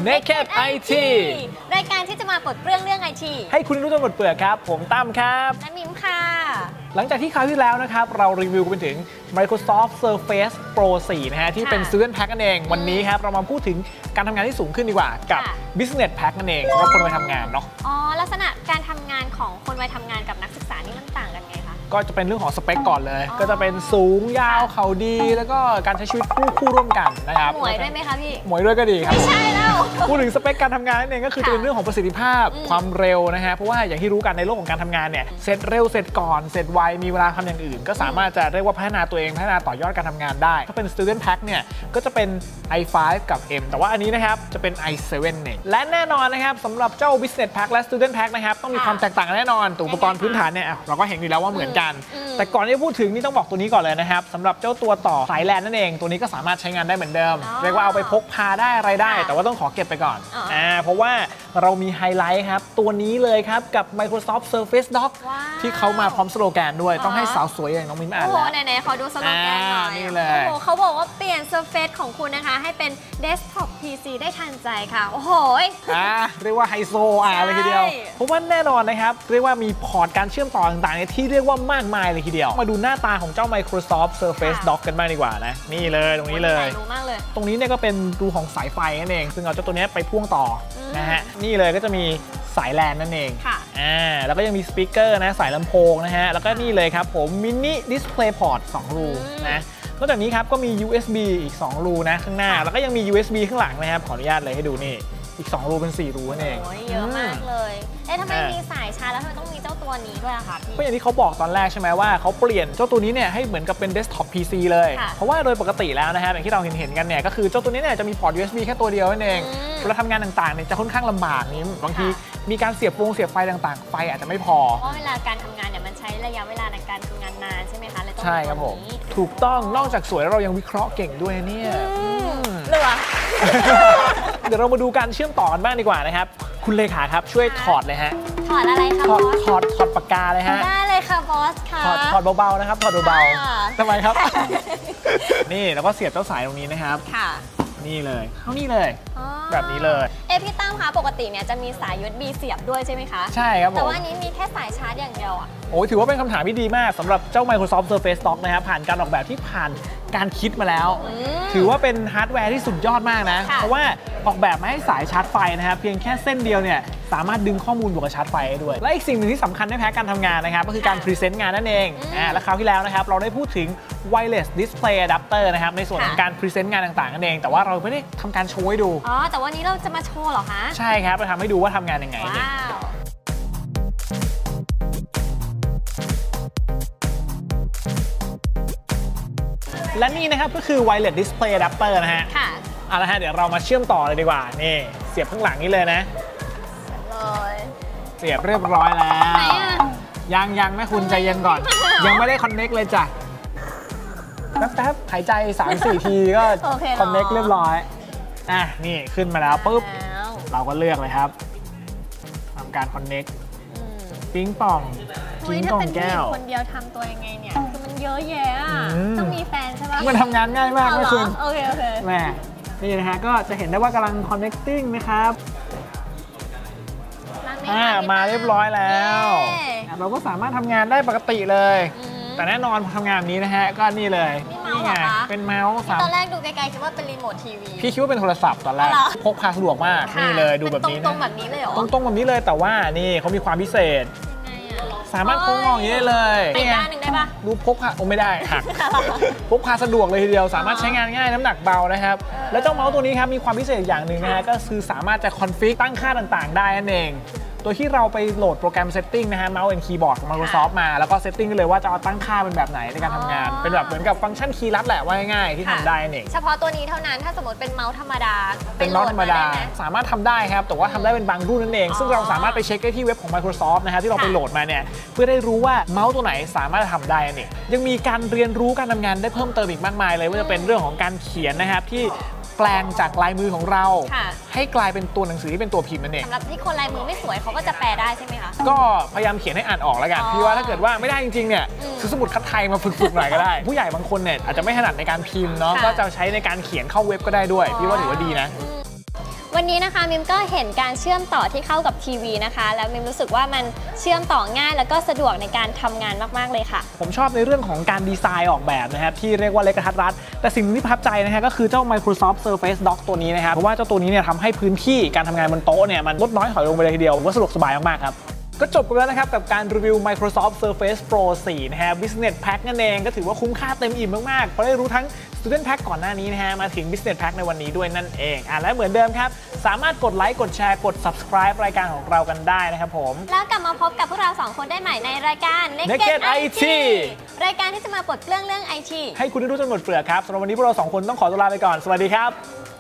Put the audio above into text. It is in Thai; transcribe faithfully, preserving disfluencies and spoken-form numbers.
Naked ไอ ทีรายการที่จะมาปลดเปลื้องเรื่อง ไอ ทีให้คุณรู้จนหมดเปลือกครับผมตั้มครับและมิมค่ะหลังจากที่คราวที่แล้วนะครับเรารีวิวกันไปถึง Microsoft Surface Pro โฟร์ นะฮะที่เป็น Student Pack นั่นเองวันนี้ครับเรามาพูดถึงการทำงานที่สูงขึ้นดีกว่ากับ Business Pack นั่นเองสำหรับคนวัยทำงานเนาะอ๋อลักษณะการทำงานของคนวัยทำงานกับนักศึกษานี่มันต่างกันไงคะก็จะเป็นเรื่องของสเปคก่อนเลยก็จะเป็นสูงยาวเข่าดีแล้วก็การใช้ชีวิตคู่คู่ร่วมกันนะครับหมวยด้วยไหมคะพี่หมวยด้วยก็ดีครับไม่ใช่แล้วพูดถึงสเปคการทำงานนั่นเองก็คือจะเป็นเรื่องของประสิทธิภาพความเร็วนะฮะเพราะว่าอย่างที่รู้กันในโลกของการทำงานเนี่ยเสร็จเร็วเสร็จก่อนเสร็จไวมีเวลาทำอย่างอื่นก็สามารถจะเรียกว่าพัฒนาตัวเองพัฒนาต่อยอดการทำงานได้ถ้าเป็น Student Pack เนี่ยก็จะเป็น ไอ ไฟว์ กับ M แต่ว่าอันนี้นะครับจะเป็น ไอ เซเว่น เนี่ยและแน่นอนนะครับสำหรับเจ้า Business Pack และ Student Pack นะครับต้องมีความแตกต่างกันแน่นอนตัวอุปกรณ์พื้นฐานเนี่ยเราก็เห็นอยู่แล้วว่าเหมือนกันแต่ก่อนที่จะพูดถึงนี่ต้องบอกตัวนี้ก่อนเลยนะครับสำหรับเจ้าตัวต่อสายแลนนั่นเองตัวนี้ก็สามารถใช้งานได้เหมือนเดิมเรียกว่าเอาไปพกพาได้อะไรได้แต่ว่าต้องขอเก็บไปก่อนอ่าเพราะว่าเรามีไฮไลท์ครับตัวนี้เลยครับกับ Microsoft Surface Dock ที่เขามาพร้อมสโลแกนด้วยต้องให้สาวสวยอย่างน้องมิ้นอ่านแล้วโอ้โหไหนๆขอดูสโลแกนหน่อยนี่เลยโอ้โหเขาบอกว่าเปลี่ยน Surface ของคุณนะคะให้เป็น Desktop พี ซี ได้ทันใจค่ะโอ้โหอ่าเรียกว่าไฮโซอ่ะเลยทีเดียวเพราะว่าแน่นอนนะครับเรียกว่ามีพอร์ตการเชื่อมต่อต่างๆที่เรียกว่ามากมายเลยทีเดียวมาดูหน้าตาของเจ้า Microsoft Surface Dock กันบ้างดีกว่านะนี่เลยตรงนี้เลยตรงนี้เนี่ยก็เป็นรูของสายไฟนั่นเองซึ่งเอาเจ้าตัวนี้ไปพ่วงต่อนะฮะนี่เลยก็จะมีสายแลนนั่นเองอ่าแล้วก็ยังมีสปีกเกอร์นะสายลำโพงนะฮะแล้วก็นี่เลยครับผมมินิดิสเพลย์พอร์ตสองรูนะนอกจากนี้ครับก็มี ยู เอส บี อีกสองรูนะข้างหน้าแล้วก็ยังมี ยู เอส บี ข้างหลังนะครับขออนุญาตเลยให้ดูนี่อีกสองรูเป็นสี่รูนั่นเองโอ้ยเยอะมากเลยเอ๊ะทำไมมีสายชาร์จแล้วทำไมต้องมีเจ้าตัวนี้ด้วยอะคะพี่ก็อย่างที่เขาบอกตอนแรกใช่ไหมว่าเขาเปลี่ยนเจ้าตัวนี้เนี่ยให้เหมือนกับเป็นเดสก์ท็อป พี ซี เลยเพราะว่าโดยปกติแล้วนะครับอย่างที่เราเห็นเห็นกันเนี่ยก็คือเจ้าตัวนี้เนี่ยจะมีพอร์ต ยู เอส บี แค่ตัวเดียวนั่นเองเวลาทำงานต่างๆเนี่ยจะค่อนข้างลำบากนี้บางทีมีการเสียบวงเสียบไฟต่างๆไฟอาจจะไม่พอเพราะเวลาการทำงานเนี่ยมันใช้ระยะเวลาในการทำงานนานใช่ไหมคะเลยต้องใช่ครับผมถูกต้องนอกจากสวยเรายังวิเคราะห์เก่งด้วยเนี่ยเหรอเดี๋ยวเรามาดูการเชื่อมต่อกันบ้างดีกว่านะครับคุณเลขาครับช่วยถอดเลยฮะถอดอะไรคะบอสถอดถอดปากกาเลยฮะได้เลยค่ะบอสค่ะถอดถอดเบาๆนะครับถอดเบาๆทำไมครับนี่แล้วก็เสียบเจ้าสายตรงนี้นะครับค่ะนี่เลยเข้านี่เลยแบบนี้เลยเอ๊ะพี่ตั้มคะปกติเนี่ยจะมีสาย ยู เอส บี เสียบด้วยใช่ไหมคะใช่ครับผมแต่ว่านี้มีแค่สายชาร์จอย่างเดียวอ่ะโอ้ถือว่าเป็นคำถามที่ดีมากสำหรับเจ้า Microsoft Surface Dock นะครับผ่านการออกแบบที่ผ่านการคิดมาแล้วถือว่าเป็นฮาร์ดแวร์ที่สุดยอดมากนะเพราะว่าออกแบบมาให้สายชาร์จไฟนะครับเพียงแค่เส้นเดียวเนี่ยสามารถดึงข้อมูลบวกกับชาร์จไฟได้ด้วยและอีกสิ่งหนึ่งที่สำคัญไม่แพ้การทำงานนะครับก็คือการพรีเซนต์งานนั่นเองอ่าและคราวที่แล้วนะครับเราได้พูดถึง Wireless Display Adapter นะครับในส่วนของการพรีเซนต์งานต่างๆนั่นเองแต่ว่าเราไม่ได้ทำการโชว์ให้ดูอ๋อแต่วันนี้เราจะมาโชว์เหรอคะใช่ครับไปทำให้ดูว่าทำงานยังไงว้าวและนี่นะครับก็คือ Wireless Display Adapter นะฮะค่ะเอาละฮะเดี๋ยวเรามาเชื่อมต่อเลยดีกว่านี่เสียบข้างหลังนี้เลยนะเลยเสียบเรียบร้อยแล้วยังยังแม่คุณใจเย็นก่อนยังไม่ได้คอนเน็กเลยจ้ะแป๊บๆหายใจ สามสี่ ทีก็คอนเน็กเรียบร้อยอ่ะนี่ขึ้นมาแล้วปุ๊บเราก็เลือกเลยครับทำการคอนเน็กปิ้งป่องปิ้งป่องแก้วคนเดียวทำตัวยังไงเนี่ยคือมันเยอะแยะต้องมีแฟนใช่ปะมันทำงานง่ายมากแม่คุณโอเคโอเคแม่นี่นะฮะก็จะเห็นได้ว่ากำลัง connecting นะครับอ่ามาเรียบร้อยแล้วเราก็สามารถทำงานได้ปกติเลยแต่แน่นอนทำงานนี้นะฮะก็นี่เลยนี่ไงเป็นเมาส์ตอนแรกดูไกลๆคิดว่าเป็นรีโมททีวีพี่คิดว่าเป็นโทรศัพท์ตอนแรกพกพาสะดวกมากนี่เลยดูแบบนี้ตรงๆแบบนี้เลยเหรอตรงๆแบบนี้เลยแต่ว่านี่เขามีความพิเศษสามารถพกงออย่างนี้ได้เลยอีกด้านหนึ่งได้ปะดูพกพาโอ้ไม่ได้หักพกพาสะดวกเลยทีเดียวสามารถใช้งานง่ายน้ำหนักเบานะครับแล้วเจ้าเมาส์ตัวนี้ครับมีความพิเศษอย่างหนึ่งนะฮะก็คือสามารถจะคอนฟิกตั้งค่าต่างๆได้นั่นเองโดยที่เราไปโหลดโปรแกรมเซตติ้งนะฮะเมาส์และคีย์บอร์ดของ Microsoft มาแล้วก็เซตติ้งกันเลยว่าจะเอาตั้งค่าเป็นแบบไหนในการทำงานเป็นแบบเหมือนกับฟังก์ชันคีย์ลัดแหละว่าง่ายๆที่ทำได้เองเฉพาะตัวนี้เท่านั้นถ้าสมมติเป็นเมาส์ธรรมดาเป็นเมาส์ธรรมดาสามารถทำได้ครับแต่ว่าทำได้เป็นบางรุ่นนั่นเองซึ่งเราสามารถไปเช็คได้ที่เว็บของ Microsoft นะฮะที่เราไปโหลดมาเนี่ยเพื่อได้รู้ว่าเมาส์ตัวไหนสามารถทำได้เองยังมีการเรียนรู้การทำงานได้เพิ่มเติมอีกมากมายเลยว่าจะเป็นเรื่องของการเขียนนะครับที่แปลงจากลายมือของเราให้กลายเป็นตัวหนังสือที่เป็นตัวพิมพ์นั่นเองสำหรับที่คนลายมือไม่สวยเขาก็จะแปลได้ใช่ไหมคะก็พยายามเขียนให้อ่านออกแล้วกันพี่ว่าถ้าเกิดว่าไม่ได้จริงๆเนี่ยซื้อสมุดคัดไทยมาฝึกๆหน่อยก็ได้ผู้ใหญ่บางคนเนี่ยอาจจะไม่ถนัดในการพิมพ์เนาะก็จะใช้ในการเขียนเข้าเว็บก็ได้ด้วยพี่ว่าถือว่าดีนะวันนี้นะคะมิมก็เห็นการเชื่อมต่อที่เข้ากับทีวีนะคะแล้วมิมรู้สึกว่ามันเชื่อมต่อง่ายแล้วก็สะดวกในการทำงานมากๆเลยค่ะผมชอบในเรื่องของการดีไซน์ออกแบบนะครับที่เรียกว่าเล็กกระทัดรัดแต่สิ่งที่ประทับใจนะฮะก็คือเจ้า Microsoft Surface Dock ตัวนี้นะครับเพราะว่าเจ้าตัวนี้เนี่ยทำให้พื้นที่การทำงานบนโต๊ะเนี่ยมันลดน้อยถอยลงไปเลยทีเดียวว่าสะดวกสบายมากๆครับก็จบกันแล้วนะครับกับการรีวิว Microsoft Surface Pro โฟร์ นะฮะ Business Pack นั่นเองก็ถือว่าคุ้มค่าเต็มอิ่มมากๆเพราะได้รู้ทั้ง Student Pack ก่อนหน้านี้นะฮะมาถึง Business Pack ในวันนี้ด้วยนั่นเองอ่ะและเหมือนเดิมครับสามารถกดไลค์กดแชร์กด Subscribe รายการของเรากันได้นะครับผมแล้วกลับมาพบกับพวกเราสองคนได้ใหม่ในรายการ Naked ไอ ทีรายการที่จะมาปลดเปลื้องเรื่อง ไอ ทีให้คุณได้รู้จนหมดเปลือกครับสำหรับวันนี้พวกเราสองคนต้องขอตัวลาไปก่อนสวัสดีครับ